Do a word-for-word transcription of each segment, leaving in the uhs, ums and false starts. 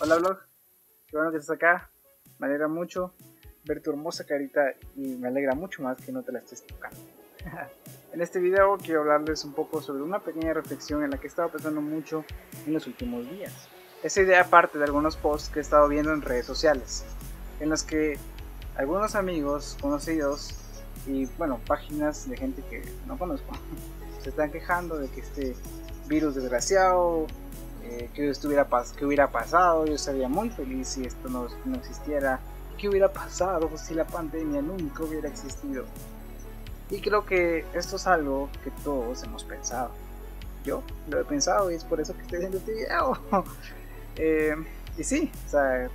Hola vlog, qué bueno que estás acá, me alegra mucho ver tu hermosa carita y me alegra mucho más que no te la estés tocando. En este video quiero hablarles un poco sobre una pequeña reflexión en la que he estado pensando mucho en los últimos días. Esa idea parte de algunos posts que he estado viendo en redes sociales, en los que algunos amigos, conocidos y bueno, páginas de gente que no conozco se están quejando de que este virus desgraciado, eh, que, estuviera pas que hubiera pasado, yo estaría muy feliz si esto no, no existiera, qué hubiera pasado si la pandemia nunca hubiera existido. Y creo que esto es algo que todos hemos pensado. Yo lo he pensado y es por eso que estoy haciendo este video. eh, y sí, o sea,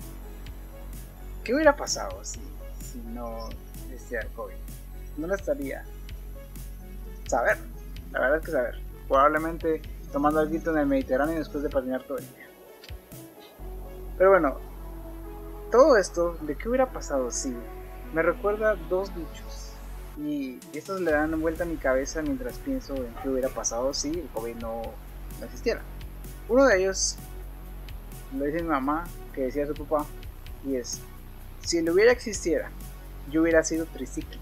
¿qué hubiera pasado si, si no existiera el COVID? No lo estaría. Saber, la verdad es que saber. Probablemente tomando algo en el Mediterráneo después de patinar todo el día. Pero bueno, todo esto de qué hubiera pasado si me recuerda dos dichos. Y estos le dan vuelta a mi cabeza mientras pienso en qué hubiera pasado si el COVID no, no existiera. Uno de ellos lo dice mi mamá, que decía su papá, y es: si él hubiera existiera, yo hubiera sido triciclo.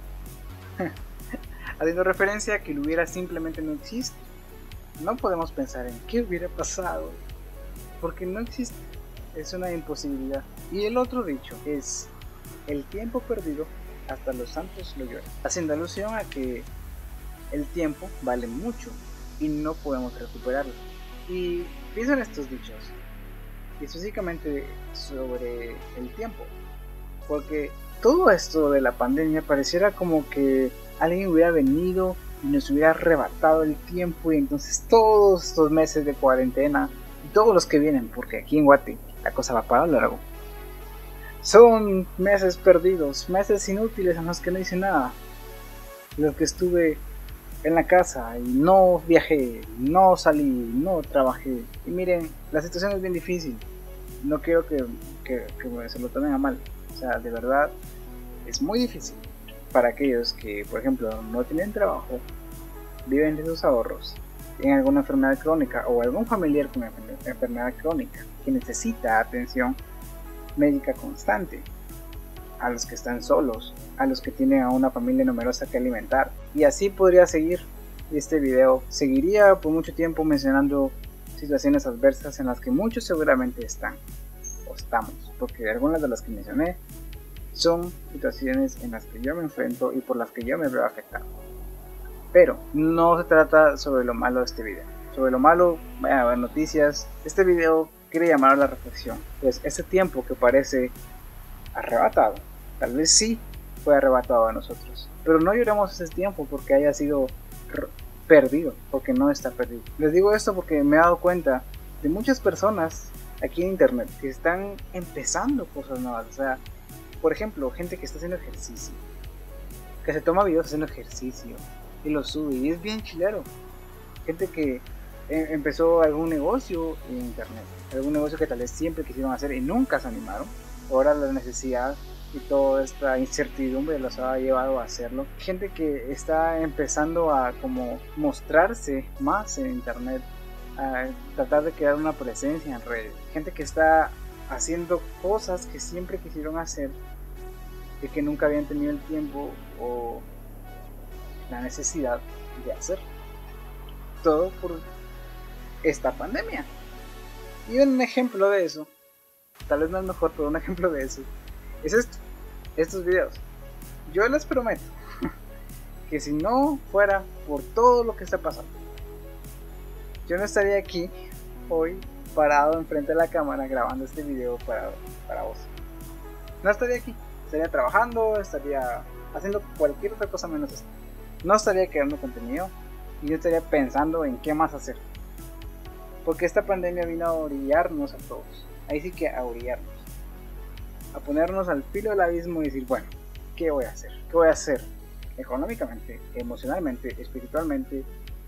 Haciendo referencia a que el hubiera simplemente no existe. No podemos pensar en qué hubiera pasado, porque no existe, es una imposibilidad. Y el otro dicho es: el tiempo perdido hasta los santos lo lloran, haciendo alusión a que el tiempo vale mucho y no podemos recuperarlo. Y pienso en estos dichos, y específicamente sobre el tiempo, porque todo esto de la pandemia pareciera como que alguien hubiera venido y nos hubiera arrebatado el tiempo, y entonces todos estos meses de cuarentena y todos los que vienen, porque aquí en Guate la cosa va para largo, son meses perdidos, meses inútiles en los que no hice nada, en los que estuve en la casa y no viajé, no salí, no trabajé. Y miren, la situación es bien difícil, no quiero que, que, que se lo tomen a mal, o sea, de verdad es muy difícil para aquellos que, por ejemplo, no tienen trabajo, viven de sus ahorros, tienen alguna enfermedad crónica o algún familiar con enfermedad crónica que necesita atención médica constante, a los que están solos, a los que tienen a una familia numerosa que alimentar, y así podría seguir. Este video seguiría por mucho tiempo mencionando situaciones adversas en las que muchos seguramente están o estamos, porque algunas de las que mencioné son situaciones en las que yo me enfrento y por las que yo me veo afectado. Pero no se trata sobre lo malo de este video. Sobre lo malo, vayan a ver noticias. Este video quiere llamar a la reflexión, pues ese tiempo que parece arrebatado, tal vez sí fue arrebatado a nosotros, pero no lloremos ese tiempo porque haya sido perdido, porque no está perdido. Les digo esto porque me he dado cuenta de muchas personas aquí en internet que están empezando cosas nuevas. O sea, por ejemplo, gente que está haciendo ejercicio, que se toma videos haciendo ejercicio y lo sube, y es bien chilero. Gente que eh, empezó algún negocio en internet, algún negocio que tal vez siempre quisieron hacer y nunca se animaron. Ahora la necesidad y toda esta incertidumbre los ha llevado a hacerlo. Gente que está empezando a como mostrarse más en internet, a tratar de crear una presencia en redes. Gente que está haciendo cosas que siempre quisieron hacer y que nunca habían tenido el tiempo o la necesidad de hacer. Todo por esta pandemia. Y un ejemplo de eso, tal vez no es mejor, pero un ejemplo de eso es esto, estos videos. Yo les prometo que si no fuera por todo lo que está pasando, yo no estaría aquí hoy parado enfrente de la cámara grabando este video para, para vos. No estaría aquí, estaría trabajando, estaría haciendo cualquier otra cosa menos esto. No estaría creando contenido y yo estaría pensando en qué más hacer, porque esta pandemia vino a orillarnos a todos. Ahí sí que a orillarnos, a ponernos al filo del abismo y decir, bueno, ¿qué voy a hacer? ¿Qué voy a hacer? Económicamente, emocionalmente, espiritualmente,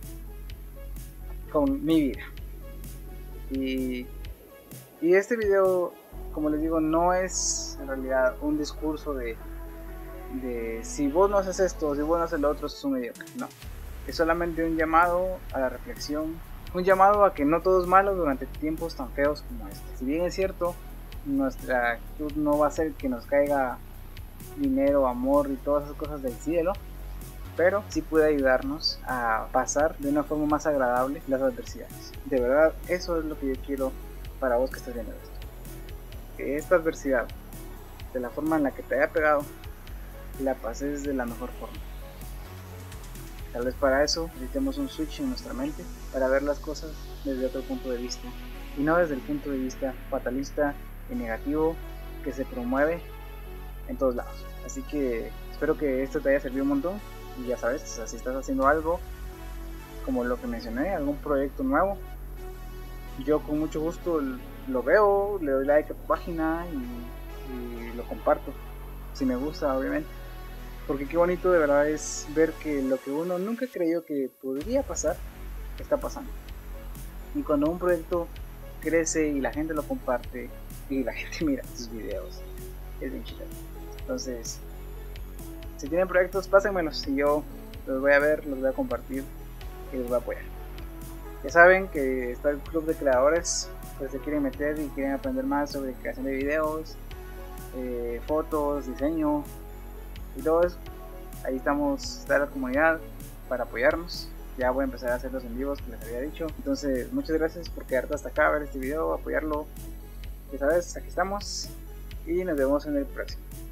con mi vida. Y, y este video, como les digo, no es en realidad un discurso de, de si vos no haces esto, si vos no haces lo otro, sos un mediocre. No, es solamente un llamado a la reflexión un llamado a que no todo es malo durante tiempos tan feos como este. Si bien es cierto, nuestra actitud no va a ser que nos caiga dinero, amor y todas esas cosas del cielo, pero sí puede ayudarnos a pasar de una forma más agradable las adversidades. De verdad, eso es lo que yo quiero para vos que estás viendo esto. Que esta adversidad, de la forma en la que te haya pegado, la pases de la mejor forma. Tal vez para eso necesitemos un switch en nuestra mente para ver las cosas desde otro punto de vista y no desde el punto de vista fatalista y negativo que se promueve en todos lados. Así que espero que esto te haya servido un montón y ya sabes, o sea, si estás haciendo algo como lo que mencioné, algún proyecto nuevo, yo con mucho gusto lo veo, le doy like a tu página y, y lo comparto si me gusta, obviamente. Porque qué bonito de verdad es ver que lo que uno nunca creyó que podría pasar, está pasando. Y cuando un proyecto crece y la gente lo comparte y la gente mira tus videos, es bien chido. Entonces, si tienen proyectos, pásenmelos y yo los voy a ver, los voy a compartir y los voy a apoyar. Ya saben que está el club de creadores, pues se quieren meter y quieren aprender más sobre creación de videos, eh, fotos, diseño y todo eso. Ahí estamos, está la comunidad para apoyarnos. Ya voy a empezar a hacer los en vivos que les había dicho. Entonces muchas gracias por quedarte hasta acá a ver este video, apoyarlo. Ya sabes, aquí estamos y nos vemos en el próximo.